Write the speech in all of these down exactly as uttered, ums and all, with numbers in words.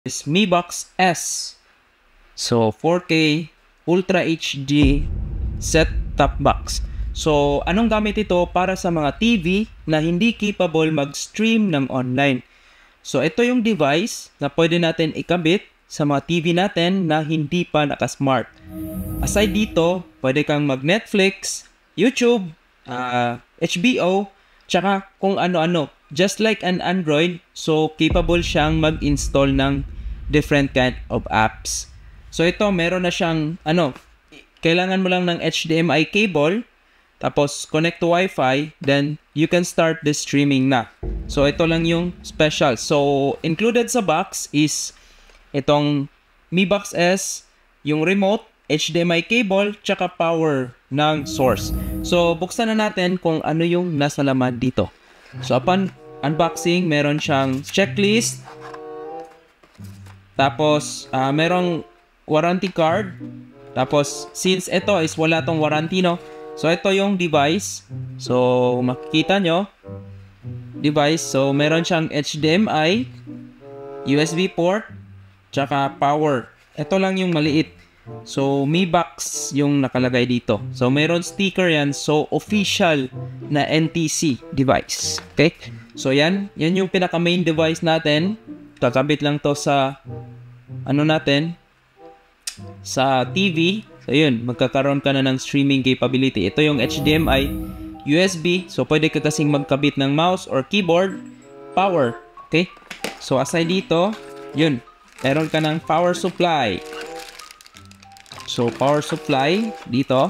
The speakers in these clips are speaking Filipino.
is Mi Box S. So, four K Ultra H D set-top box. So, anong gamit ito para sa mga T V na hindi capable mag-stream ng online? So, ito yung device na pwede natin ikabit sa mga T V natin na hindi pa naka-smart. Aside dito, pwede kang mag-Netflix, YouTube, uh, H B O, tsaka kung ano-ano. Just like an Android, so capable siyang mag-install ng different kind of apps. So ito, meron na siyang, ano, kailangan mo lang ng H D M I cable, tapos connect to Wi-Fi, then you can start the streaming na. So ito lang yung special. So included sa box is itong Mi Box S, yung remote, H D M I cable, tsaka power ng source. So buksan na natin kung ano yung nasa laman dito. So upon unboxing, meron siyang checklist. Tapos uh, merong warranty card. Tapos since ito is wala tong warranty, no? So ito yung device. So makikita nyo device. So meron siyang H D M I, U S B port, tsaka power. Ito lang yung maliit. So Mi Box yung nakalagay dito. So meron sticker yan. So official na N T C device. Okay? So yan, yan yung pinaka main device natin. Kakabit lang to sa ano natin, sa T V. So yun, magkakaroon ka na ng streaming capability. Ito yung H D M I, U S B. So pwede ka kasing magkabit ng mouse or keyboard, power. Okay? So aside dito, yun, meron ka ng power supply. So power supply dito.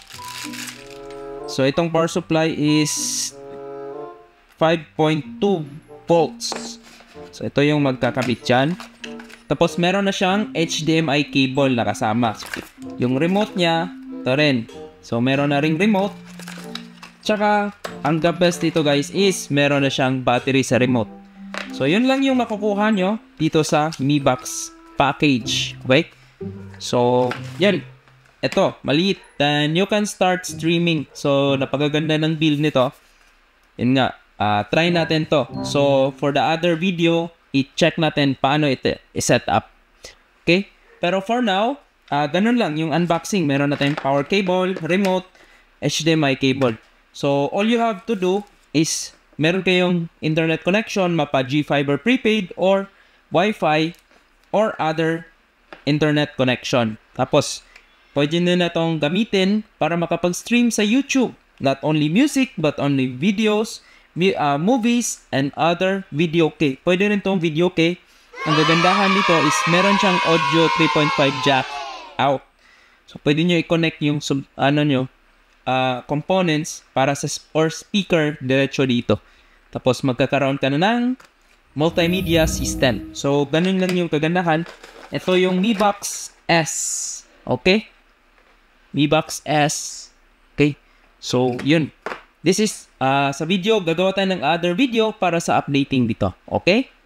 So itong power supply is five point two volts. So ito yung magkakabit dyan. Tapos meron na siyang H D M I cable na kasama. Yung remote niya, ito rin. So meron na ring remote. Tsaka ang the best dito guys is meron na siyang battery sa remote. So yun lang yung makukuha nyo dito sa Mi Box package. Okay? So yan. Ito, maliit. Then you can start streaming. So napagaganda ng build nito. Yun nga. Uh, try natin to. So, for the other video, i-check natin paano ito i-set up. Okay? Pero for now, uh, ganun lang yung unboxing. Meron na tayong power cable, remote, H D M I cable. So, all you have to do is meron kayong internet connection, mapa G-Fiber prepaid or Wi-Fi or other internet connection. Tapos, pwede nyo na itong gamitin para makapag-stream sa YouTube. Not only music, but only videos, Uh, movies, and other video key. Pwede rin itong video key. Ang gagandahan dito is meron siyang audio three point five jack out. So, pwede nyo i-connect yung sub, ano nyo, uh, components para sa or speaker diretso dito. Tapos, magkakaroon ka na ng multimedia system. So, ganun lang yung kagandahan. Ito yung Mi Box S. Okay? Mi Box S. Okay? So, yun. This is, uh, sa video, gagawa tayo ng other video para sa updating dito. Okay?